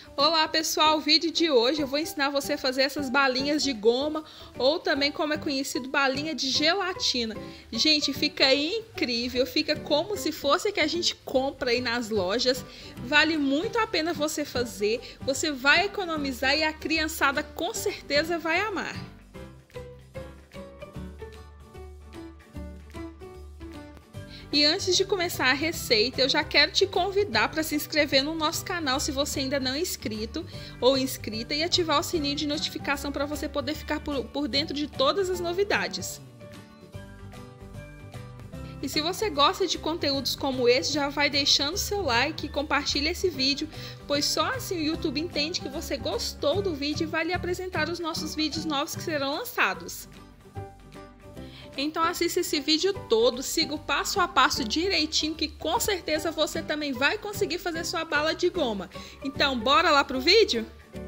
Olá pessoal, o vídeo de hoje eu vou ensinar você a fazer essas balinhas de goma ou também como é conhecido, balinha de gelatina. Gente, fica incrível, fica como se fosse que a gente compra aí nas lojas. Vale muito a pena você fazer, você vai economizar e a criançada com certeza vai amar. E antes de começar a receita, eu já quero te convidar para se inscrever no nosso canal se você ainda não é inscrito ou inscrita e ativar o sininho de notificação para você poder ficar por dentro de todas as novidades. E se você gosta de conteúdos como esse, já vai deixando seu like e compartilha esse vídeo, pois só assim o YouTube entende que você gostou do vídeo e vai lhe apresentar os nossos vídeos novos que serão lançados. Então assista esse vídeo todo, siga o passo a passo direitinho que com certeza você também vai conseguir fazer sua bala de goma. Então bora lá pro vídeo?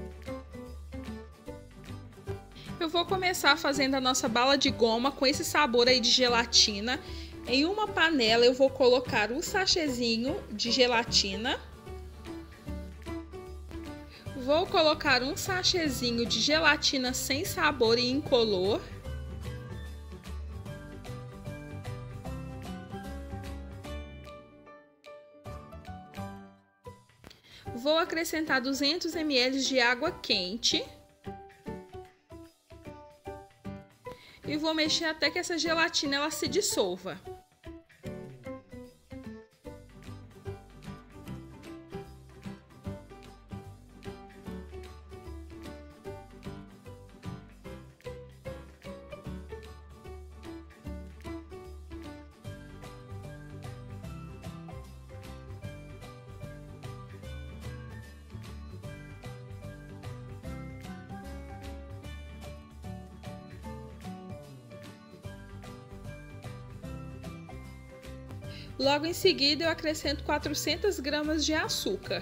Eu vou começar fazendo a nossa bala de goma com esse sabor aí de gelatina. Em uma panela eu vou colocar um sachêzinho de gelatina. Vou colocar um sachêzinho de gelatina sem sabor e incolor. Vou acrescentar 200 ml de água quente e vou mexer até que essa gelatina ela se dissolva. Logo em seguida eu acrescento 400 gramas de açúcar.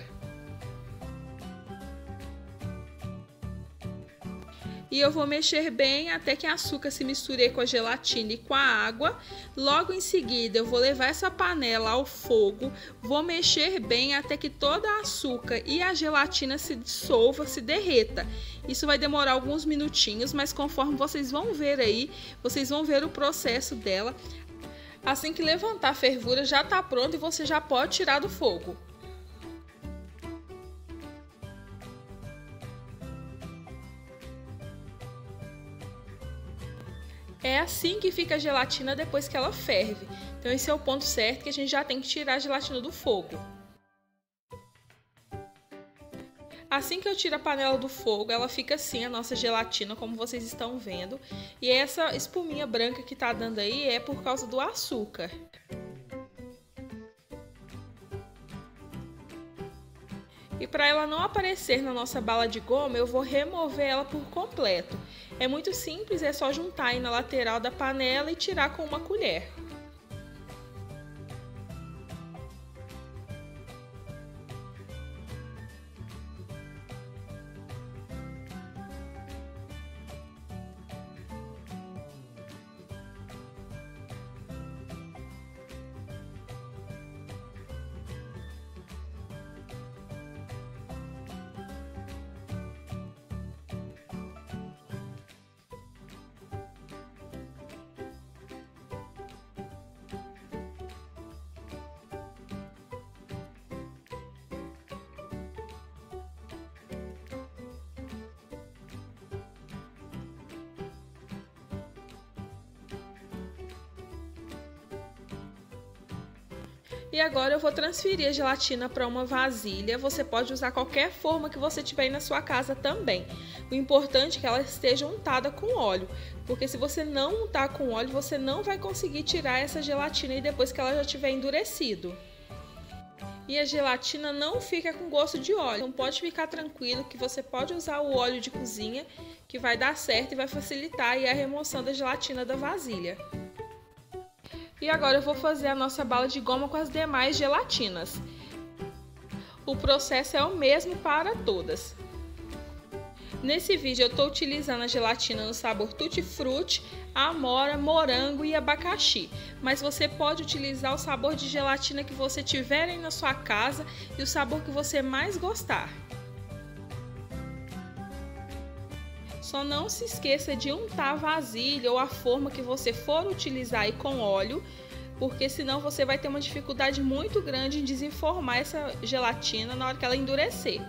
E eu vou mexer bem até que o açúcar se misture com a gelatina e com a água. Logo em seguida eu vou levar essa panela ao fogo, vou mexer bem até que toda a açúcar e a gelatina se dissolva, se derreta. Isso vai demorar alguns minutinhos, mas conforme vocês vão ver aí, vocês vão ver o processo dela. Assim que levantar a fervura já está pronto e você já pode tirar do fogo. É assim que fica a gelatina depois que ela ferve. Então esse é o ponto certo que a gente já tem que tirar a gelatina do fogo. Assim que eu tiro a panela do fogo, ela fica assim, a nossa gelatina, como vocês estão vendo. E essa espuminha branca que tá dando aí é por causa do açúcar. E para ela não aparecer na nossa bala de goma, eu vou remover ela por completo. É muito simples, é só juntar aí na lateral da panela e tirar com uma colher. E agora eu vou transferir a gelatina para uma vasilha. Você pode usar qualquer forma que você tiver aí na sua casa também. O importante é que ela esteja untada com óleo, porque se você não untar com óleo, você não vai conseguir tirar essa gelatina e depois que ela já tiver endurecido. E a gelatina não fica com gosto de óleo, então pode ficar tranquilo que você pode usar o óleo de cozinha, que vai dar certo e vai facilitar aí a remoção da gelatina da vasilha. E agora eu vou fazer a nossa bala de goma com as demais gelatinas. O processo é o mesmo para todas. Nesse vídeo eu estou utilizando a gelatina no sabor tutti-frutti, amora, morango e abacaxi. Mas você pode utilizar o sabor de gelatina que você tiver aí na sua casa e o sabor que você mais gostar. Só não se esqueça de untar a vasilha ou a forma que você for utilizar aí com óleo, porque senão você vai ter uma dificuldade muito grande em desenformar essa gelatina na hora que ela endurecer.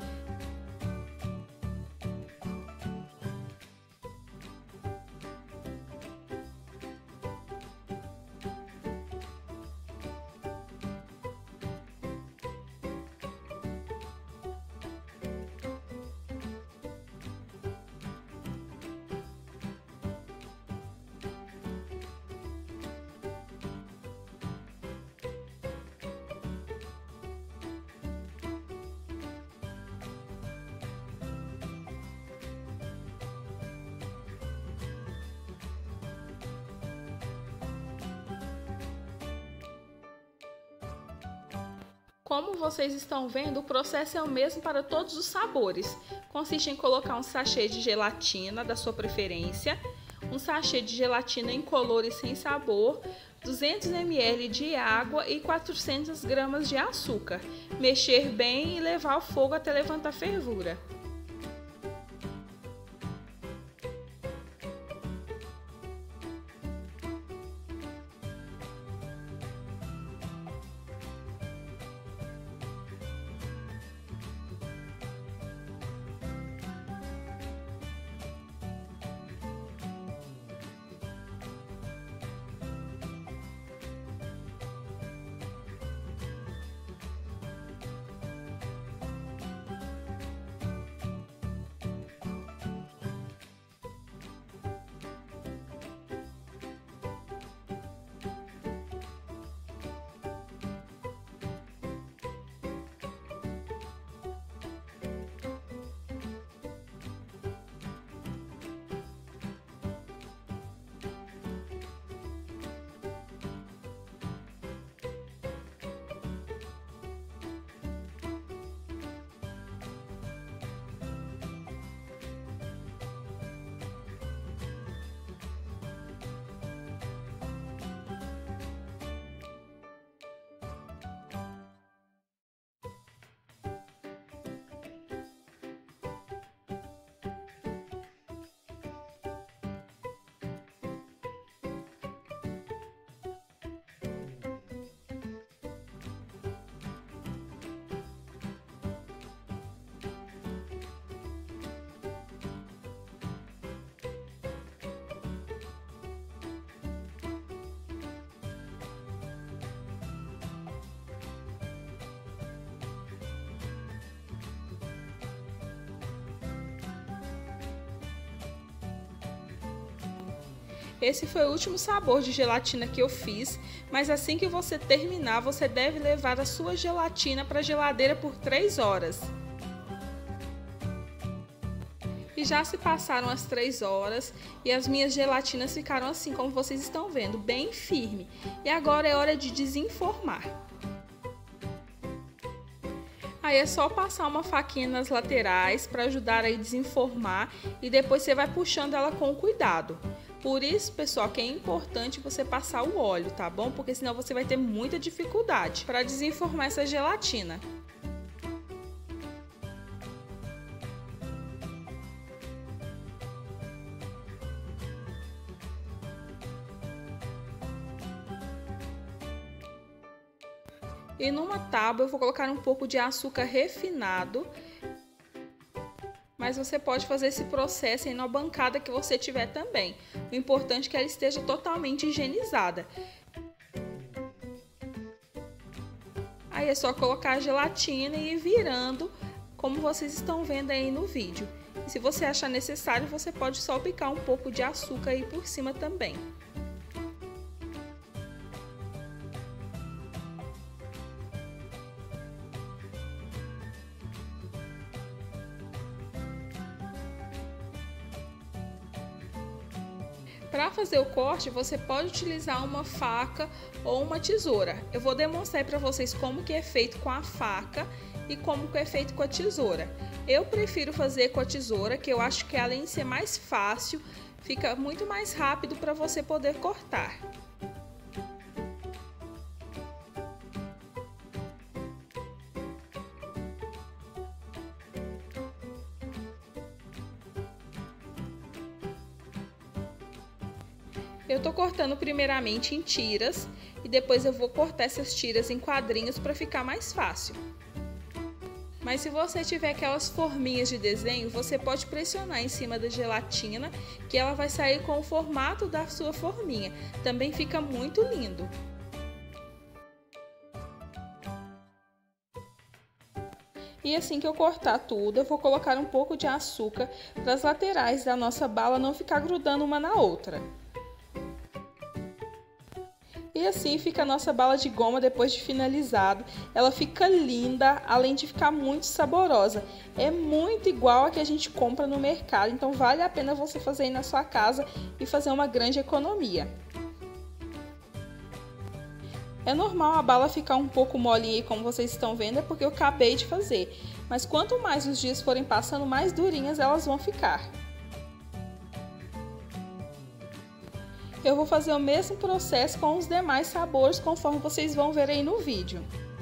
Como vocês estão vendo, o processo é o mesmo para todos os sabores. Consiste em colocar um sachê de gelatina da sua preferência, um sachê de gelatina incolor e sem sabor, 200 ml de água e 400 gramas de açúcar. Mexer bem e levar ao fogo até levantar fervura. Esse foi o último sabor de gelatina que eu fiz, mas assim que você terminar, você deve levar a sua gelatina para a geladeira por 3 horas. E já se passaram as 3 horas e as minhas gelatinas ficaram assim como vocês estão vendo, bem firme. E agora é hora de desenformar. Aí é só passar uma faquinha nas laterais para ajudar a desenformar e depois você vai puxando ela com cuidado. Por isso, pessoal, que é importante você passar o óleo, tá bom? Porque senão você vai ter muita dificuldade para desenformar essa gelatina. E numa tábua eu vou colocar um pouco de açúcar refinado. Mas você pode fazer esse processo aí na bancada que você tiver também. O importante é que ela esteja totalmente higienizada. Aí é só colocar a gelatina e ir virando, como vocês estão vendo aí no vídeo. E se você achar necessário, você pode salpicar um pouco de açúcar aí por cima também. Para fazer o corte, você pode utilizar uma faca ou uma tesoura. Eu vou demonstrar para vocês como que é feito com a faca e como que é feito com a tesoura. Eu prefiro fazer com a tesoura, que eu acho que além de ser mais fácil, fica muito mais rápido para você poder cortar. Eu tô cortando primeiramente em tiras e depois eu vou cortar essas tiras em quadrinhos para ficar mais fácil. Mas se você tiver aquelas forminhas de desenho, você pode pressionar em cima da gelatina que ela vai sair com o formato da sua forminha. Também fica muito lindo. E assim que eu cortar tudo, eu vou colocar um pouco de açúcar para as laterais da nossa bala não ficar grudando uma na outra. E assim fica a nossa bala de goma depois de finalizado. Ela fica linda, além de ficar muito saborosa. É muito igual a que a gente compra no mercado, então vale a pena você fazer aí na sua casa e fazer uma grande economia. É normal a bala ficar um pouco molinha aí, como vocês estão vendo, é porque eu acabei de fazer. Mas quanto mais os dias forem passando, mais durinhas elas vão ficar. Eu vou fazer o mesmo processo com os demais sabores, conforme vocês vão ver aí no vídeo.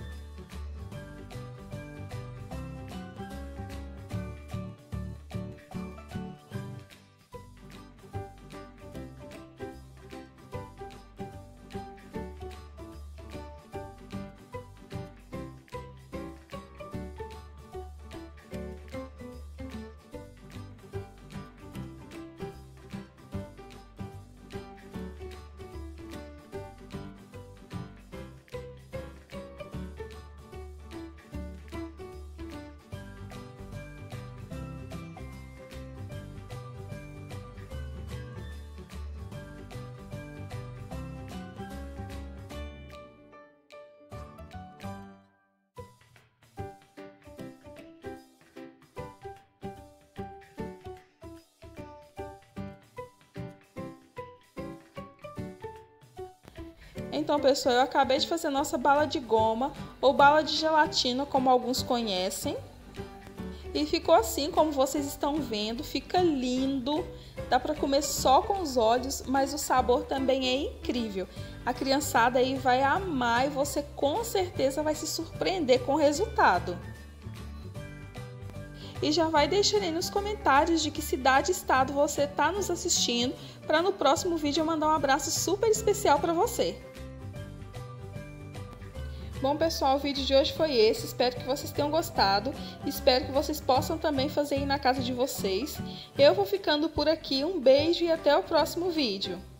Então, pessoal, eu acabei de fazer nossa bala de goma ou bala de gelatina, como alguns conhecem. E ficou assim, como vocês estão vendo, fica lindo. Dá para comer só com os olhos, mas o sabor também é incrível. A criançada aí vai amar e você com certeza vai se surpreender com o resultado. E já vai deixando aí nos comentários de que cidade e estado você está nos assistindo, para no próximo vídeo eu mandar um abraço super especial para você. Bom, pessoal, o vídeo de hoje foi esse, espero que vocês tenham gostado, espero que vocês possam também fazer aí na casa de vocês. Eu vou ficando por aqui, um beijo e até o próximo vídeo.